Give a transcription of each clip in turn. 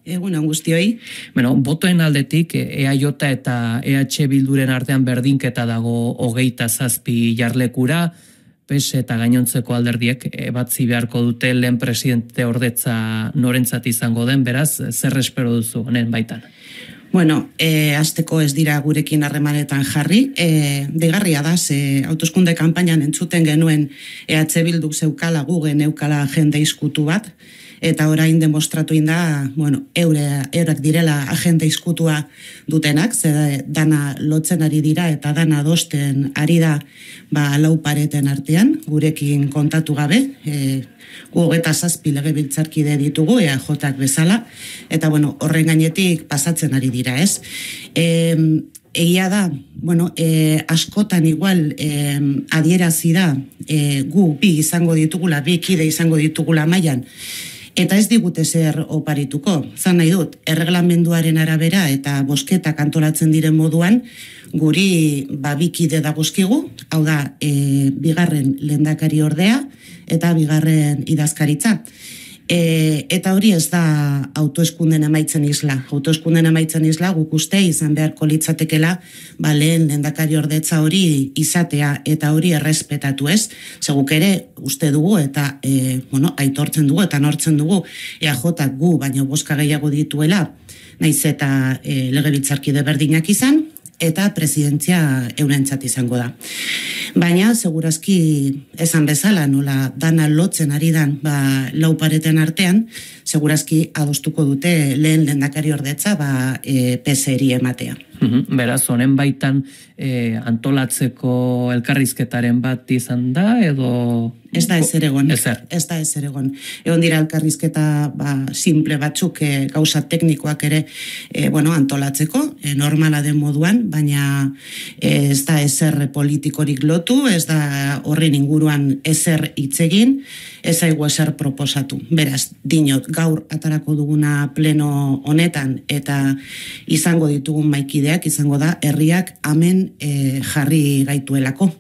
Egunon guztioi. Bueno, botoen aldetik EAJ eta EH Bilduren artean berdinketa dago 27 jarlekura, PES eta gainontzeko alderdiek batzi beharko dute lehen presidente ordetza norentzat izango den, beraz, zer espero duzu honen baitan? Bueno, hasteko ez dira gurekin harremanetan jarri. Deigarria da, hauteskunde kanpainan entzuten genuen EH Bilduk zeukala, gugen eukala jende izkutu bat, eta orain demostratu inda, bueno, eurak direla agente izkutua dutenak, ze dana lotzen ari dira eta dana adosten ari da lau pareten artean, gurekin kontatu gabe, gu 27 legebiltzarkide ditugu, EAJak bezala, eta bueno, horren gainetik pasatzen ari dira, ez? Egia da, bueno, askotan igual adierazi da gu bi izango ditugula, bi kide izango ditugula mailan, eta ez digute zer oparituko. Zan nahi dut, erreglamenduaren arabera eta bozketak antolatzen diren moduan, guri bikide dagozkigu, hau da, bigarren lehendakari ordea eta bigarren idazkaritza. Eta hori ez da autoeskunden emaitzen isla. Autoeskunden emaitzen isla guk uste izan beharko litzatekela lehen lehendakari ordetza hori izatea eta hori errespetatu, ez? Seguk ere uste dugu eta aitortzen dugu eta nortzen dugu EAJak gu baino bozka gehiago dituela, naiz eta legebiltzarkide berdinak izan, eta presidentzia eurentzat izango da. Baina, segurazki esan bezala, nola dana lotzen ari dan lau pareten artean, segurazki adostuko dute lehen lehendakari ordetza PSeri ematea. Beraz, honen baitan antolatzeko elkarrizketaren bat izan da, edo... Ez da ezer egon. Ezer. Ez da ezer egon. Egon dira elkarrizketa simple batzuk gauza teknikoak ere antolatzeko, normala den moduan, baina ez da ezer politikorik lotu, ez da horren inguruan ezer hitz egin, ez zaigu ezer proposatu. Beraz, dinot, gaur atarako duguna pleno honetan eta izango ditugun maikideak, izango da herriak amen jarri gaituelako.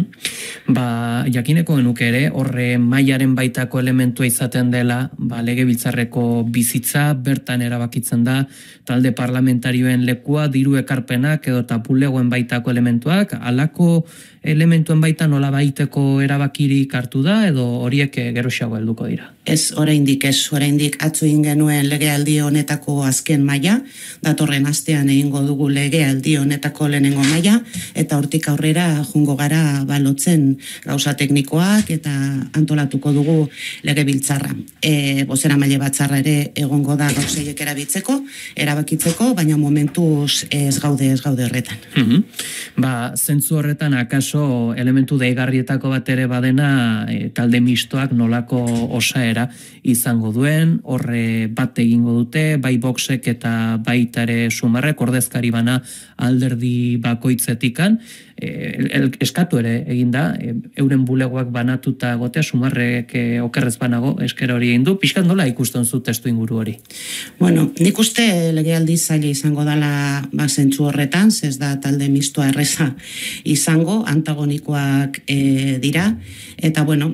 Jakineko genuke ere, horre mailaren baitako elementua izaten dela, legebiltzarreko bizitza, bertan erabakitzen da, talde parlamentarioen lekua, diru ekarpenak edo tapulegoen baitako elementuak, halako elementuen baita nola baiteko erabakirik hartu da, edo horiek geroxago helduko dira? Ez, oraindik atzo egin genuen legealdi honetako azken maila, datorren astean egingo dugu legealdi honetako lehenengo maila, eta hortik aurrera jungo gara balotzen gauza teknikoak eta antolatuko dugu legebiltzarra. Bozera maile batzarra ere egongo da gauzeiek erabakitzeko, baina momentuz ez gaude horretan. Zentzu horretan akaso elementu deigarrietako bat ere badena talde mistoak nolako osaera izango duen, horre bat egingo dute, bai boxek eta baitare sumarrek, ordezkari bana alderdi bakoitzetikan, eskatu ere egin da, euren bulegoak banatuta gotea, sumarrek okerrez banago, esker hori egin du, pixkat nola ikusten zu testu inguru hori? Bueno, nik uste legealdi zaila izango dela zentzu horretan, ez da talde mistoa erreza izango, antagonikoak dira, eta bueno,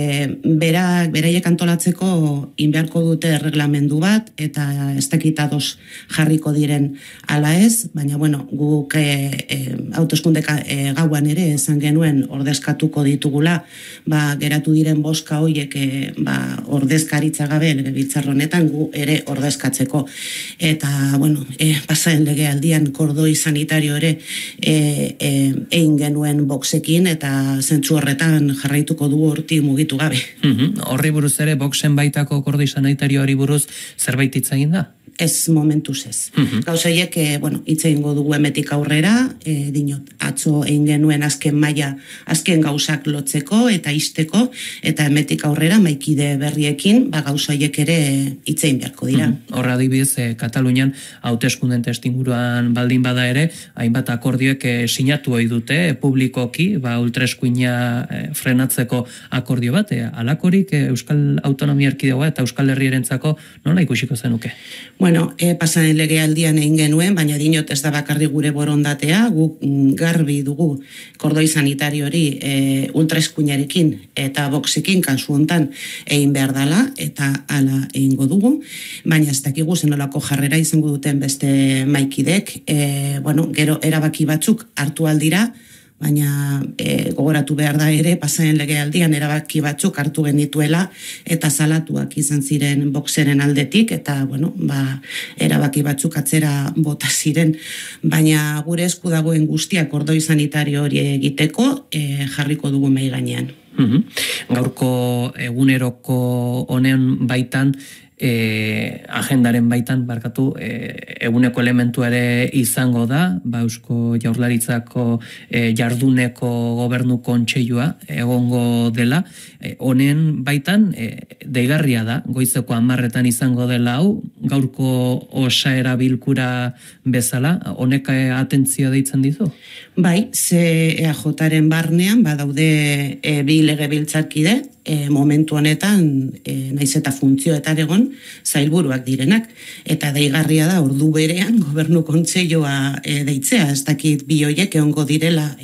beraiek antolatzeko inbeharko dute erreglamendu bat, eta ez dakit ados jarriko diren ala ez, baina bueno, guk hauteskunde gauan ere esan genuen ordezkatuko ditugula, geratu diren bozka horiek ordezkaritza gabe legebiltzar honetan gu ere ordezkatzeko. Eta, bueno, pasaen legealdian kordoi sanitario ere egin genuen boxekin eta zentzu horretan jarraituko dugu horti mugitu gabe. Horri buruz ere, boxen baitako kordoi sanitario hori buruz zerbait hitz egin da? Ez momentuz ez. Gauzaiek, hitz egingo dugu emetik aurrera, dinot, atzo egin genuen azken maila, azken gauzak lotzeko eta isteko, eta emetik aurrera maikide berriekin, gauzaiek ere hitz egin beharko dira. Horra adibidez, Katalunian hauteskunden testinguruan baldin bada ere, hainbat akordioek sinatu ohi dute publikoki, ultraeskuina frenatzeko akordio bat, alakorik Euskal Autonomia Erkidegoa eta Euskal Herriarentzako nola ikusiko zenuke? Bueno, pasaren legealdian egin genuen, baina dinot ez da bakarri gure borondatea, guk garbi dugu kordoi sanitario hori ultraeskuinarekin eta boxekin kasu hontan egin behar dela, eta hala egingo dugu, baina ez dakigu zenolako jarrera izango duten beste maikidek, gero erabaki batzuk hartu aldira, baina gogoratu behar da ere, pasaren legealdian erabaki batzuk hartu genituela, eta salatuak izan ziren boxeren aldetik, eta, erabaki batzuk atzera bota ziren, baina gure esku dagoen guztiak ordoi sanitario hori egiteko, jarriko dugu mai gainean. Gaurko eguneroko honen baitan, agendaren baitan, eguneko elementu ere izango da, Eusko Jaurlaritzako jarduneko gobernu kontseilua egongo dela, honen baitan deigarria da, goizeko 10 izango dela hau, gaurko osaera bilkura bezala, honek atentzioa deitzen dizu? Bai, ze EAJaren barnean, badaude bi legebiltzarkide, momentu honetan, naiz eta funtzioetan egon, zailburuak direnak, eta deigarria da ordu berean gobernu kontseilua deitzea, ez dakit bi hoiek egongo direla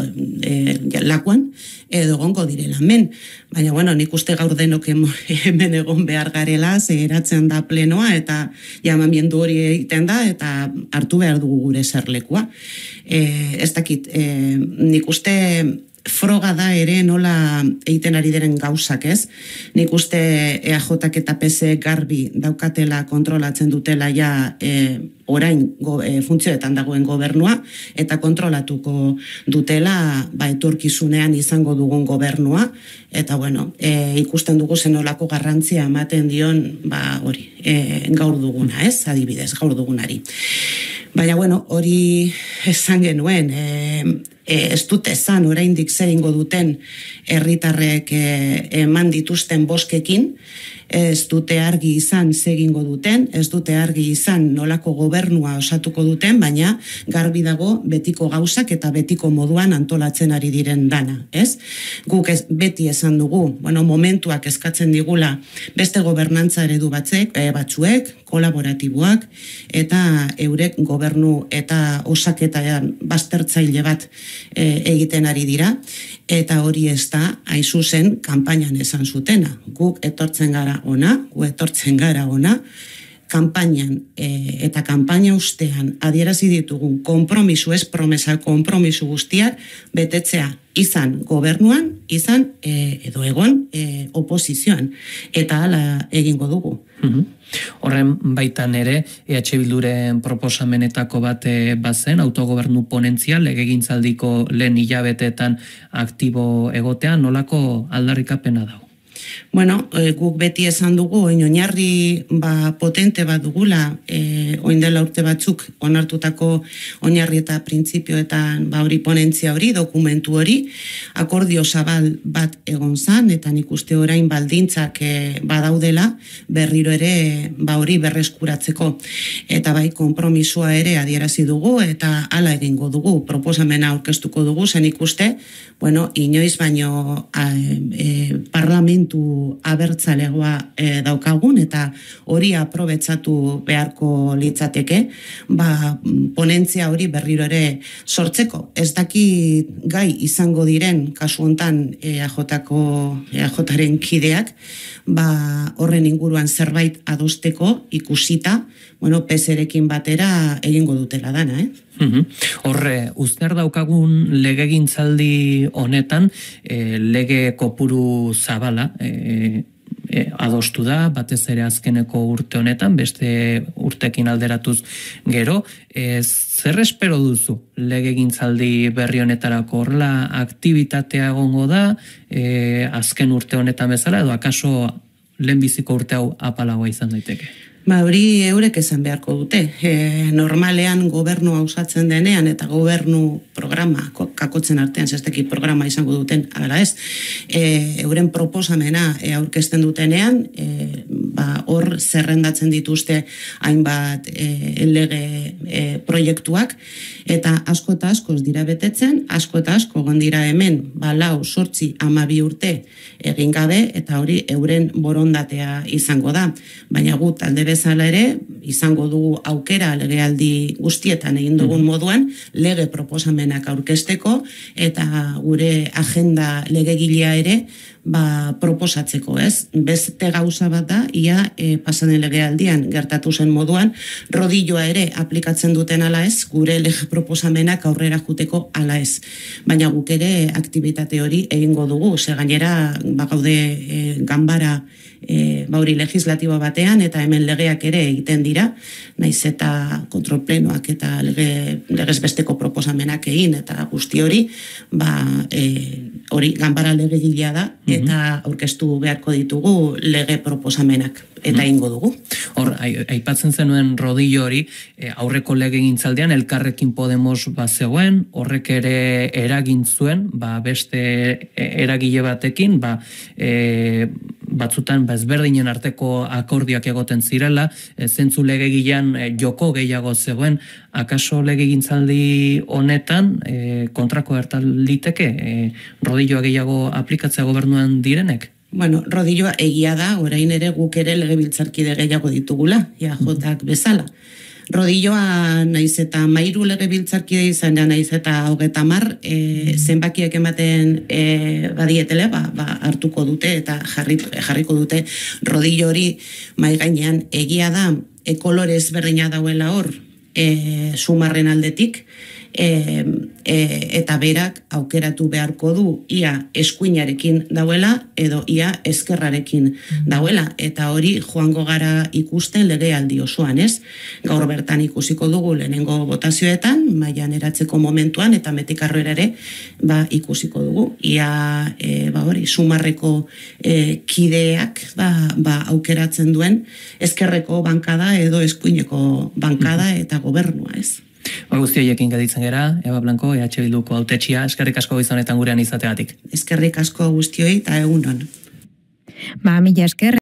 lakuan, edo egongo direla men. Baina, nik uste gaur denok hemen egon behar garela, zeheratzen da plenoa, eta jamamiendu hori egiten da, eta hartu behar dugu gure zerlekua. Ez dakit, nik uste froga da ere nola egiten ari diren gauzak, ez? Nik uste EAJak eta PS garbi daukatela kontrolatzen dutela ja orain funtzioetan dagoen gobernua, eta kontrolatuko dutela etorkizunean izango dugun gobernua, eta ikusten dugu zenolako garrantzia ematen dion gaur duguna, ez? Adibidez, gaur dugunari. Baina, hori esan genuen, ez dute esan oraindik zer ingo duten herritarrek eman dituzten bozkekin, ez dute argi izan zer egingo duten, ez dute argi izan nolako gobernua osatuko duten, baina garbi dago betiko gauzak eta betiko moduan antolatzen ari diren dana, ez? Guk beti esan dugu, momentuak eskatzen digula beste gobernantza eredu batzuek, kolaboratiboak, eta eurek gobernu eta osaketan baztertzaile bat egiten ari dira, eta hori ez da, hain zuzen, kanpainan esan zutena. Guk etortzen gara ona, kanpainan eta kanpaina ustean adierazi ditugun konpromisu, ez promesa, konpromisu guztiak betetzea izan gobernuan, izan edo egon oposizioan, eta hala egingo dugu. Horren baitan ere, EH Bilduren proposamenetako bat bazen, autogobernu ponentzia, legegintzaldiko lehen hilabetetan aktibo egotean, nolako aldarrikapena dago? Guk beti esan dugu, oinarri potente bat dugula, oin dela urte batzuk onartutako oinarri eta printzipioetan hori ponentzia hori, dokumentu hori, akordio zabal bat egon zan, eta nik uste orain baldintzak badaudela, berriro ere hori berreskuratzeko. Eta konpromisua ere adierazi dugu, eta hala egingo dugu, proposamena aurkeztuko dugu, zen ikuste, inoiz baino parlamentu abertzalegoa daukagun, eta hori aprobetsatu beharko litzateke, ponentzia hori berriro ere sortzeko. Ez daki gai izango diren, kasu hontan EAJaren kideak, horren inguruan zerbait adosteko ikusita, PSrekin batera egingo dutela dana, Horre, uster daukagun legegintzaldi honetan, lege kopuru zabala adostu da, batez ere azkeneko urte honetan, beste urtekin alderatuz gero, zer espero duzu legegintzaldi berri honetarako? Horrela aktibitatea egongo da, azken urte honetan bezala, edo akaso lehenbiziko urte hau apalagoa izan daiteke? Hori eurek esan beharko dute. Normalean gobernua osatzen denean eta gobernu programa, kakotzen artean zesteki programa izango duten, ala ez, euren proposamena aurkezten dutenean, hor zerrendatzen dituzte hainbat lege proiektuak, eta asko eta askoz dira betetzen, asko eta asko gondira hemen, 4, 8, 12 urte egin gabe, eta hori euren borondatea izango da. Baina gu talde bezala ere, izango dugu aukera legealdi guztietan egin dugun moduan, lege proposamenak aurkezteko, eta gure agenda legegilea ere, proposatzeko, ez? Beste gauza bat da, ia pasaden legealdian gertatu zen moduan, rodilloa ere aplikatzen duten ala ez, gure lege proposamenak aurrera juteko ala ez. Baina guk ere aktibitate hori egingo dugu, ze gainera gaude ganbara hori legislatibo batean, eta hemen legeak ere egiten dira, naiz eta kontrolplenoak eta legez besteko proposamenak egin, eta guzti hori, hori ganbara legegilea da, eta aurkeztu beharko ditugu lege proposamenak, eta ingo dugu. Hor, aipatzen zenuen rodillo hori, aurreko legegintzaldean Elkarrekin Podemos zegoen, horrek ere eragin zuen, beste eragile batekin, batzutan ezberdinen arteko akordioak egoten zirela, zentzu legegilean joko gehiago zegoen, akaso legegintzaldi honetan kontrako liteke rodilloa gehiago aplikatzea gobernuan direnek? Bueno, rodilloa egia da, orain ere guk ere legebiltzarkide gehiago ditugula, Jak bezala. Rodilloa naiz eta 13 legebiltzarkide izan, naiz eta 30 zenbakiak ematen badietele, hartuko dute eta jarriko dute rodillo hori mai gainean. Egia da, kolore ezberdina dauela hor, sumarren aldetik, eta berak aukeratu beharko du ia eskuinarekin dauela edo ia eskerrarekin dauela, eta hori joango gara ikusten legealdi osoan, ez? Gaur bertan ikusiko dugu lehenengo botazioetan, mailan eratzeko momentuan, eta metikarroera ere ikusiko dugu, ia hori sumarreko kideak aukeratzen duen eskerreko bankada edo eskuineko bankada eta gobernua, ez? Guzti horiekin geditzen gera, Eba Blanco, Bilduko hautetxia, eskerrik asko gizonetan gurean izateagatik. Eskerrik asko guztioi eta egunon. Mila esker.